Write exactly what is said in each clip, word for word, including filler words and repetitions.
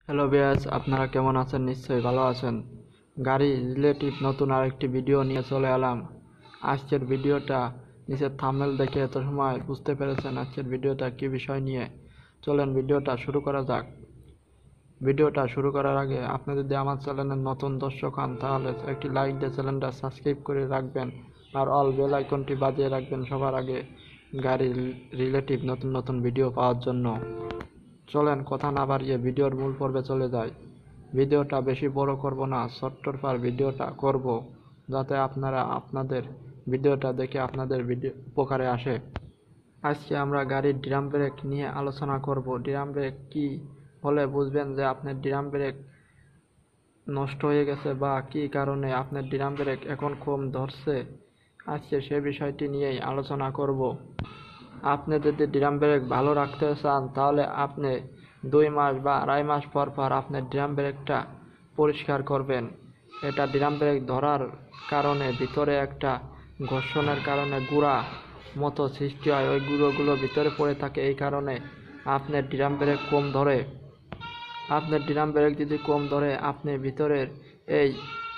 Hello viewers, আপনারা কেমন আছেন? নিশ্চয়ই ভালো আছেন। গাড়ি রিলেটিভ নতুন আরেকটি ভিডিও নিয়ে চলে এলাম। আজকের ভিডিওটা নিচের থাম্বনেল দেখে এত সময় বুঝতে পেরেছেন আজকের ভিডিওটা কী বিষয় নিয়ে। চলেন ভিডিওটা শুরু করা যাক। ভিডিওটা শুরু করার আগে আপনি যদি আমার চ্যানেলের নতুন দর্শক হন তাহলে একটি লাইক দিয়ে চ্যানেলটা সাবস্ক্রাইব করে রাখবেন আর অল বেল আইকনটি বাজিয়ে রাখবেন সবার আগে গাড়ি রিলেটিভ নতুন নতুন ভিডিও পাওয়ার জন্য। চলেন কথা না বাড়িয়ে ভিডিওর মূল পর্বে চলে যাই। ভিডিওটা বেশি বড় করব না, ছোট্টর পর ভিডিওটা করব যাতে আপনারা আপনাদের ভিডিওটা দেখে আপনাদের ভিডিও উপকারে আসে। আজকে আমরা গাড়ির ড্রাম ব্রেক নিয়ে আলোচনা করব। ড্রাম ব্রেক কী হলে বুঝবেন যে আপনার ড্রাম ব্রেক নষ্ট হয়ে গেছে বা কী কারণে আপনার ড্রাম ব্রেক এখন কম ধরছে। আজকে সে বিষয়টি নিয়েই আলোচনা করব। আপনি যদি ড্রাম ব্রেক ভালো রাখতে চান তাহলে আপনি দুই মাস বা আড়াই মাস পর পর আপনার ড্রাম ব্রেকটা পরিষ্কার করবেন। এটা ড্রাম ব্রেক ধরার কারণে ভিতরে একটা ঘর্ষণের কারণে গুঁড়া মতো সৃষ্টি হয়, ওই গুঁড়োগুলো ভিতরে পড়ে থাকে, এই কারণে আপনার ড্রাম ব্রেক কম ধরে। আপনার ড্রাম ব্রেক যদি কম ধরে আপনি ভিতরের এই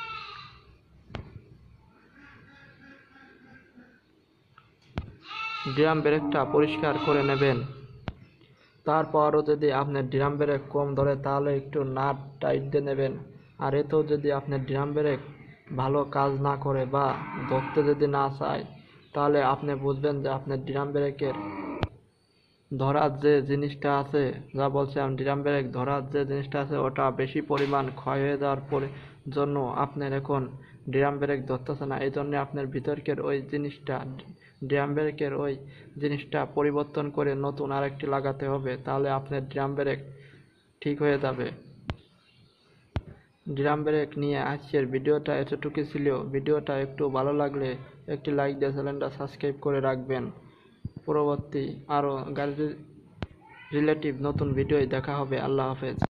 ড্রাম ব্রেকটা পরিষ্কার করে নেবেন। তারপরও যদি আপনার ড্রাম ব্রেক কম ধরে তাহলে একটু নাট টাইট দিয়ে নেবেন। আর এতেও যদি আপনার ড্রাম ব্রেক ভালো কাজ না করে বা ধরতে যদি না চায় তাহলে আপনি বুঝবেন যে আপনার ড্রাম ব্রেকের ধরার যে জিনিসটা আছে, যা বলছিলাম ড্রাম ব্রেক ধরার যে জিনিসটা আছে ওটা বেশি পরিমাণ ক্ষয় হয়ে যাওয়ার পরে জন্য আপনার এখন ড্রাম ব্রেক ধরতেছে না। এই জন্য আপনার ভিতরকের ওই জিনিসটা ড্রাম ব্রেকের ওই জিনিসটা পরিবর্তন করে নতুন আরেকটি লাগাতে হবে, তাহলে আপনার ড্রাম ব্রেক ঠিক হয়ে যাবে। ড্রাম ব্রেক নিয়ে আজকের ভিডিওটা এতটুকু ছিল। ভিডিওটা একটু ভালো লাগলে একটি লাইক দিয়ে চ্যানেলটা সাবস্ক্রাইব করে রাখবেন। পরবর্তী আরও গাড়ি রিলেটিভ নতুন ভিডিওয় দেখা হবে। আল্লাহ হাফেজ।